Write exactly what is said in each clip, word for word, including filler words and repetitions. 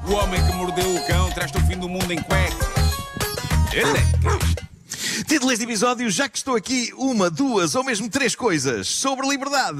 O homem que mordeu o cão traz-te o fim do mundo em cuecas. Elecas. Título deste episódio, já que estou aqui, uma, duas ou mesmo três coisas sobre liberdade.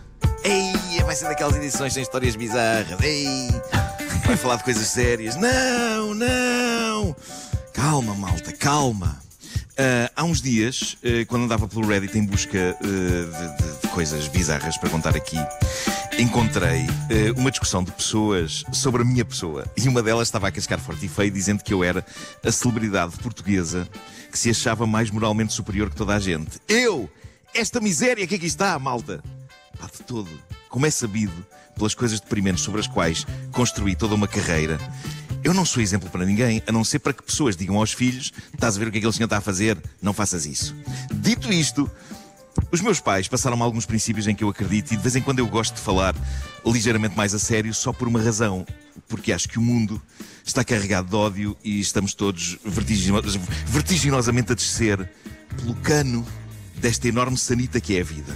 Ei, vai ser daquelas edições sem histórias bizarras. Ei, vai falar de coisas sérias. Não, não. Calma, malta, calma. Uh, há uns dias, uh, quando andava pelo Reddit em busca uh, de, de, de coisas bizarras para contar aqui, encontrei uh, uma discussão de pessoas sobre a minha pessoa. E uma delas estava a cascar forte e feio, dizendo que eu era a celebridade portuguesa que se achava mais moralmente superior que toda a gente. Eu! Esta miséria que aqui está, malta! Pá, de todo. Como é sabido, pelas coisas deprimentes sobre as quais construí toda uma carreira, eu não sou exemplo para ninguém, a não ser para que pessoas digam aos filhos: estás a ver o que aquele senhor está a fazer? Não faças isso. Dito isto, os meus pais passaram-me alguns princípios em que eu acredito e de vez em quando eu gosto de falar ligeiramente mais a sério, só por uma razão. Porque acho que o mundo está carregado de ódio e estamos todos vertigino- vertiginosamente a descer pelo cano desta enorme sanita que é a vida.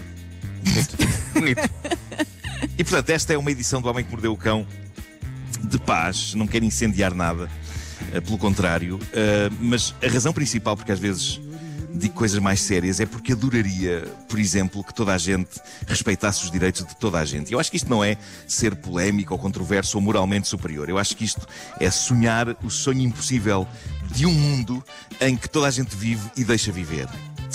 Bonito. E portanto, esta é uma edição do Homem que Mordeu o Cão de paz, não quero incendiar nada, uh, pelo contrário, uh, mas a razão principal porque às vezes digo coisas mais sérias é porque adoraria, por exemplo, que toda a gente respeitasse os direitos de toda a gente. Eu acho que isto não é ser polémico ou controverso ou moralmente superior. Eu acho que isto é sonhar o sonho impossível de um mundo em que toda a gente vive e deixa viver.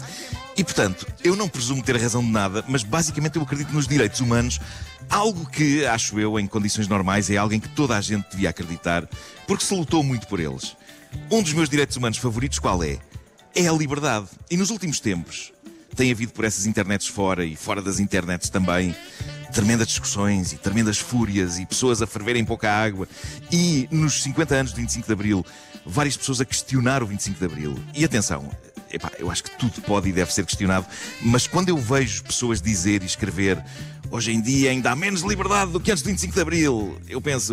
E, portanto, eu não presumo ter razão de nada, mas basicamente eu acredito nos direitos humanos, algo que, acho eu, em condições normais, é algo em que toda a gente devia acreditar, porque se lutou muito por eles. Um dos meus direitos humanos favoritos, qual é? É a liberdade. E nos últimos tempos tem havido por essas internets fora e fora das internets também tremendas discussões e tremendas fúrias e pessoas a ferverem pouca água. E nos cinquenta anos de vinte e cinco de Abril, várias pessoas a questionar o vinte e cinco de Abril. E atenção, epá, eu acho que tudo pode e deve ser questionado, mas quando eu vejo pessoas dizer e escrever hoje em dia ainda há menos liberdade do que antes do vinte e cinco de Abril, eu penso,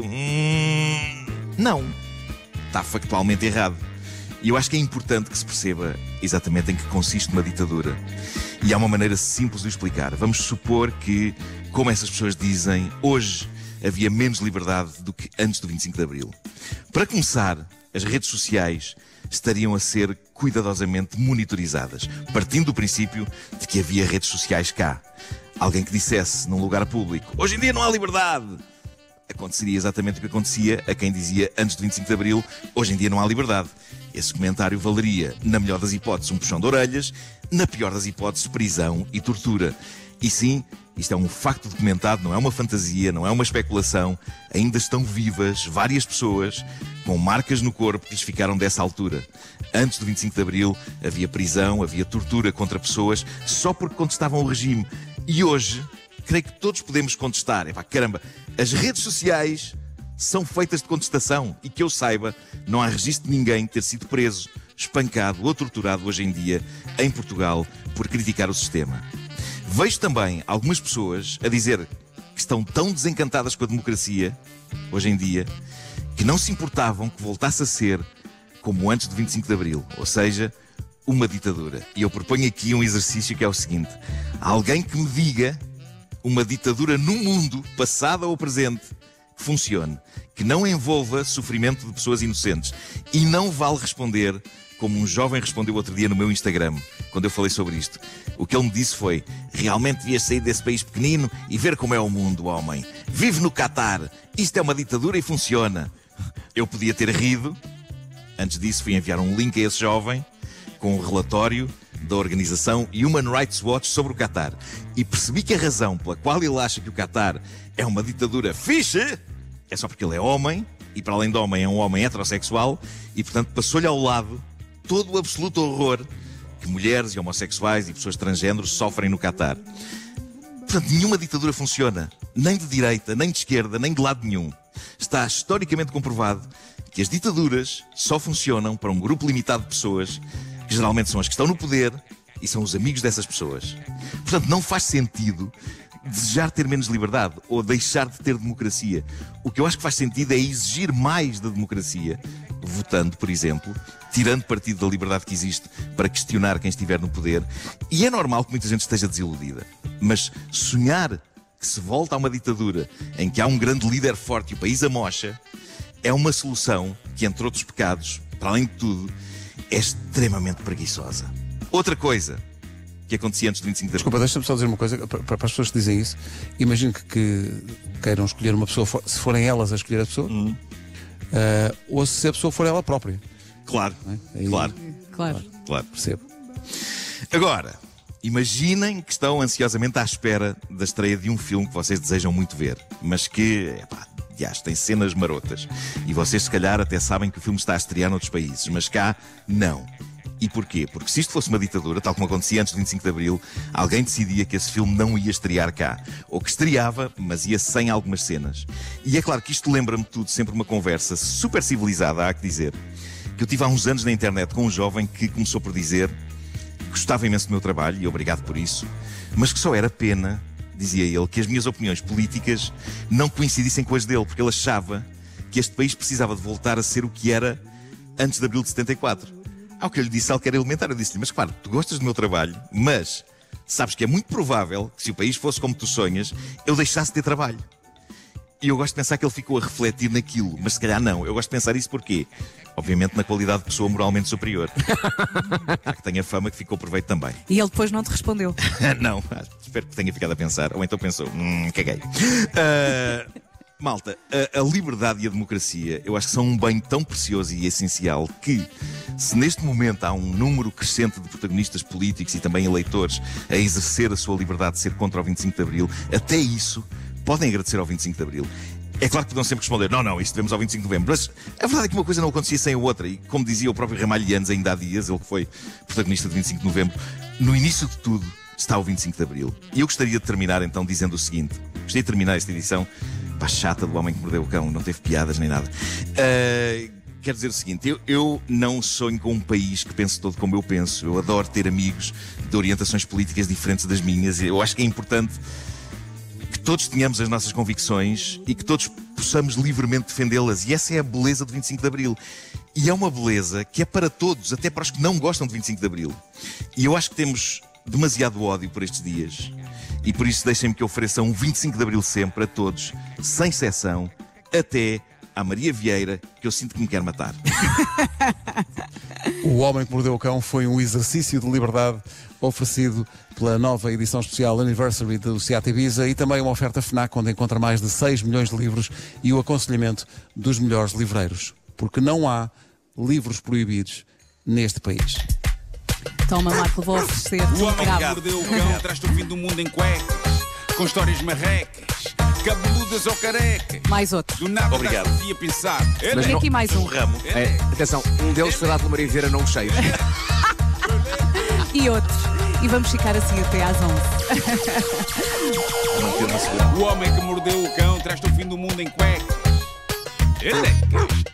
hum, não, está factualmente errado. E eu acho que é importante que se perceba exatamente em que consiste uma ditadura. E há uma maneira simples de o explicar. Vamos supor que, como essas pessoas dizem, hoje havia menos liberdade do que antes do vinte e cinco de Abril. Para começar, as redes sociais estariam a ser cuidadosamente monitorizadas, partindo do princípio de que havia redes sociais cá. Alguém que dissesse num lugar público: hoje em dia não há liberdade, aconteceria exatamente o que acontecia a quem dizia antes do vinte e cinco de Abril: hoje em dia não há liberdade. Esse comentário valeria, na melhor das hipóteses, um puxão de orelhas, na pior das hipóteses, prisão e tortura. E sim, isto é um facto documentado, não é uma fantasia, não é uma especulação. Ainda estão vivas várias pessoas com marcas no corpo que lhes ficaram dessa altura. Antes do vinte e cinco de Abril havia prisão, havia tortura contra pessoas só porque contestavam o regime. E hoje, creio que todos podemos contestar. Epá, caramba, as redes sociais são feitas de contestação e que eu saiba, não há registro de ninguém ter sido preso, espancado ou torturado hoje em dia em Portugal por criticar o sistema. Vejo também algumas pessoas a dizer que estão tão desencantadas com a democracia hoje em dia que não se importavam que voltasse a ser como antes do vinte e cinco de Abril, ou seja, uma ditadura. E eu proponho aqui um exercício que é o seguinte: alguém que me diga uma ditadura no mundo, passada ou presente, que funcione, que não envolva sofrimento de pessoas inocentes. E não vale responder como um jovem respondeu outro dia no meu Instagram, quando eu falei sobre isto. O que ele me disse foi: realmente devias sair desse país pequenino e ver como é o mundo, homem. Vive no Qatar, isto é uma ditadura e funciona. Eu podia ter rido. Antes disso fui enviar um link a esse jovem com um relatório da organização Human Rights Watch sobre o Qatar. E percebi que a razão pela qual ele acha que o Qatar é uma ditadura fixe é só porque ele é homem, e para além de homem é um homem heterossexual, e portanto passou-lhe ao lado todo o absoluto horror que mulheres e homossexuais e pessoas transgêneros sofrem no Qatar. Portanto, nenhuma ditadura funciona, nem de direita, nem de esquerda, nem de lado nenhum. Está historicamente comprovado que as ditaduras só funcionam para um grupo limitado de pessoas, que geralmente são as que estão no poder e são os amigos dessas pessoas. Portanto, não faz sentido desejar ter menos liberdade ou deixar de ter democracia. O que eu acho que faz sentido é exigir mais da democracia, votando, por exemplo, tirando partido da liberdade que existe para questionar quem estiver no poder. E é normal que muita gente esteja desiludida. Mas sonhar que se volta a uma ditadura em que há um grande líder forte e o país amocha, é uma solução que, entre outros pecados, para além de tudo, é extremamente preguiçosa. Outra coisa que acontecia antes do vinte e cinco de Abril. Desculpa, deixa-me só dizer uma coisa para, para as pessoas que dizem isso. Imagino que, que queiram escolher uma pessoa, se forem elas a escolher a pessoa, hum. uh, ou se a pessoa for ela própria. Claro, é? Aí, claro, claro, claro, percebo. Agora, imaginem que estão ansiosamente à espera da estreia de um filme que vocês desejam muito ver, mas que, epá, já, tem cenas marotas. E vocês, se calhar, até sabem que o filme está a estrear noutros países, mas cá, não. E porquê? Porque se isto fosse uma ditadura, tal como acontecia antes do vinte e cinco de Abril, alguém decidia que esse filme não ia estrear cá. Ou que estreava, mas ia sem algumas cenas. E é claro que isto lembra-me tudo sempre uma conversa super civilizada, há que dizer, que eu tive há uns anos na internet com um jovem que começou por dizer que gostava imenso do meu trabalho, e obrigado por isso, mas que só era pena, dizia ele, que as minhas opiniões políticas não coincidissem com as dele, porque ele achava que este país precisava de voltar a ser o que era antes de Abril de setenta e quatro. Ao que eu lhe disse algo que era elementar, eu disse-lhe, mas claro, tu gostas do meu trabalho, mas sabes que é muito provável que se o país fosse como tu sonhas, eu deixasse de ter trabalho. E eu gosto de pensar que ele ficou a refletir naquilo, mas se calhar não. Eu gosto de pensar isso porquê? Obviamente na qualidade de pessoa moralmente superior. Há que tenha fama que ficou proveito também. E ele depois não te respondeu? Não, espero que tenha ficado a pensar. Ou então pensou, hum, caguei. Uh, malta, a, a liberdade e a democracia eu acho que são um bem tão precioso e essencial que, se neste momento há um número crescente de protagonistas políticos e também eleitores a exercer a sua liberdade de ser contra o vinte e cinco de Abril, até isso podem agradecer ao vinte e cinco de Abril. É claro que podem sempre responder, não, não, isto devemos ao vinte e cinco de Novembro. Mas a verdade é que uma coisa não acontecia sem a outra. E como dizia o próprio Ramalhianes ainda há dias, ele que foi protagonista de vinte e cinco de Novembro, no início de tudo está o vinte e cinco de Abril. E eu gostaria de terminar então dizendo o seguinte. Gostaria de terminar esta edição, pá, chata do Homem que Mordeu o Cão, não teve piadas nem nada. Uh, quero dizer o seguinte, eu, eu não sonho com um país que pense todo como eu penso. Eu adoro ter amigos de orientações políticas diferentes das minhas. Eu acho que é importante que todos tenhamos as nossas convicções e que todos possamos livremente defendê-las. E essa é a beleza do vinte e cinco de Abril. E é uma beleza que é para todos, até para os que não gostam de vinte e cinco de Abril. E eu acho que temos demasiado ódio por estes dias. E por isso deixem-me que ofereça um vinte e cinco de Abril sempre a todos, sem exceção, até à Maria Vieira, que eu sinto que me quer matar. O Homem que Mordeu o Cão foi um exercício de liberdade oferecido pela nova edição especial Anniversary do Seat Ibiza e também uma oferta FNAC onde encontra mais de seis milhões de livros e o aconselhamento dos melhores livreiros. Porque não há livros proibidos neste país. Toma, Marco, vou oferecer. O homem que mordeu o cão traz-te o fim do mundo em cuecas, com histórias marrecas, cabeludas ou carecas. Mais outro. Do nada Obrigado. estás a pensar. Tem aqui mais um. Ramo. É, atenção, um deles foi dado pela Maria Vieira, não os seis. E outros. E vamos ficar assim até às onze. Não ter uma segunda. O homem que mordeu o cão traz-te o fim do mundo em cuecas. Elecas.